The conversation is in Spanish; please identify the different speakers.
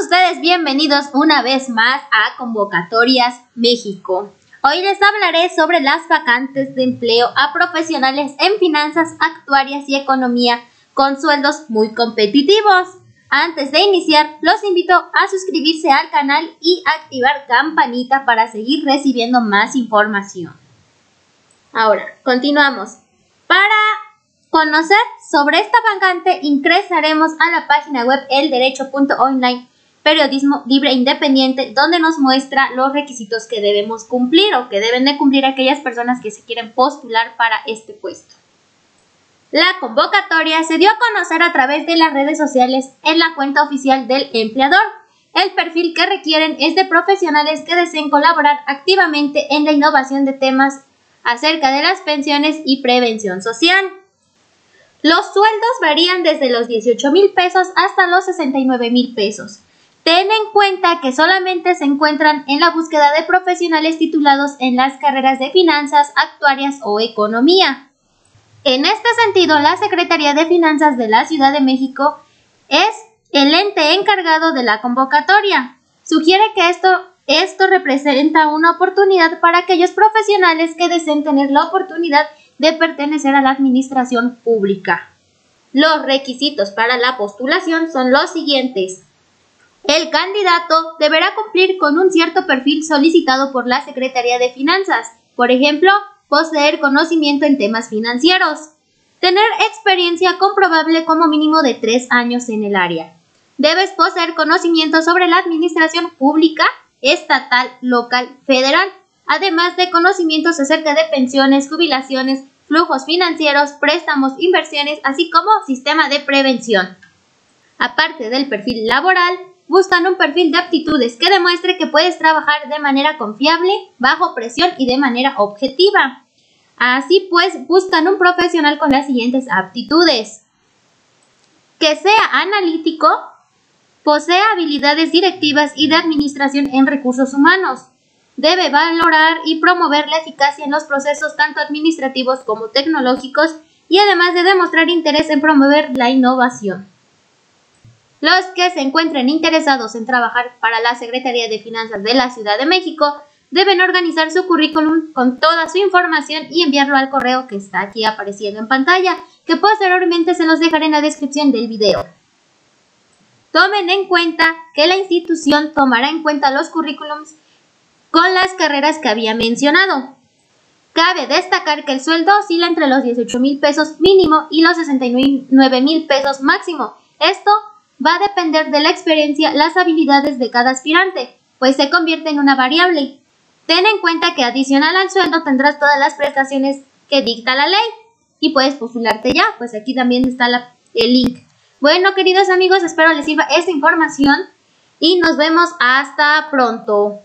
Speaker 1: ustedes bienvenidos una vez más a Convocatorias México. Hoy les hablaré sobre las vacantes de empleo a profesionales en finanzas, actuarias y economía con sueldos muy competitivos. Antes de iniciar, los invito a suscribirse al canal y activar campanita para seguir recibiendo más información. Ahora, continuamos. Para conocer sobre esta vacante, ingresaremos a la página web elderecho.online, periodismo libre e independiente, donde nos muestra los requisitos que debemos cumplir o que deben de cumplir aquellas personas que se quieren postular para este puesto. La convocatoria se dio a conocer a través de las redes sociales en la cuenta oficial del empleador. El perfil que requieren es de profesionales que deseen colaborar activamente en la innovación de temas acerca de las pensiones y prevención social. Los sueldos varían desde los 18,000 pesos hasta los 69,000 pesos. Ten en cuenta que solamente se encuentran en la búsqueda de profesionales titulados en las carreras de finanzas, actuarias o economía. En este sentido, la Secretaría de Finanzas de la Ciudad de México es el ente encargado de la convocatoria. Sugiere que esto representa una oportunidad para aquellos profesionales que deseen tener la oportunidad de pertenecer a la administración pública. Los requisitos para la postulación son los siguientes. El candidato deberá cumplir con un cierto perfil solicitado por la Secretaría de Finanzas. Por ejemplo, poseer conocimiento en temas financieros. Tener experiencia comprobable como mínimo de 3 años en el área. Debes poseer conocimiento sobre la administración pública, estatal, local, federal, además de conocimientos acerca de pensiones, jubilaciones, flujos financieros, préstamos, inversiones, así como sistema de prevención. Aparte del perfil laboral, buscan un perfil de aptitudes que demuestre que puedes trabajar de manera confiable, bajo presión y de manera objetiva. Así pues, buscan un profesional con las siguientes aptitudes. Que sea analítico, posea habilidades directivas y de administración en recursos humanos. Debe valorar y promover la eficacia en los procesos tanto administrativos como tecnológicos y además de demostrar interés en promover la innovación. Los que se encuentren interesados en trabajar para la Secretaría de Finanzas de la Ciudad de México deben organizar su currículum con toda su información y enviarlo al correo que está aquí apareciendo en pantalla, que posteriormente se los dejaré en la descripción del video. Tomen en cuenta que la institución tomará en cuenta los currículums con las carreras que había mencionado. Cabe destacar que el sueldo oscila entre los 18,000 pesos mínimo y los 69,000 pesos máximo. Esto va a depender de la experiencia, las habilidades de cada aspirante, pues se convierte en una variable. Ten en cuenta que adicional al sueldo tendrás todas las prestaciones que dicta la ley y puedes postularte ya, pues aquí también está el link. Bueno, queridos amigos, espero les sirva esta información y nos vemos hasta pronto.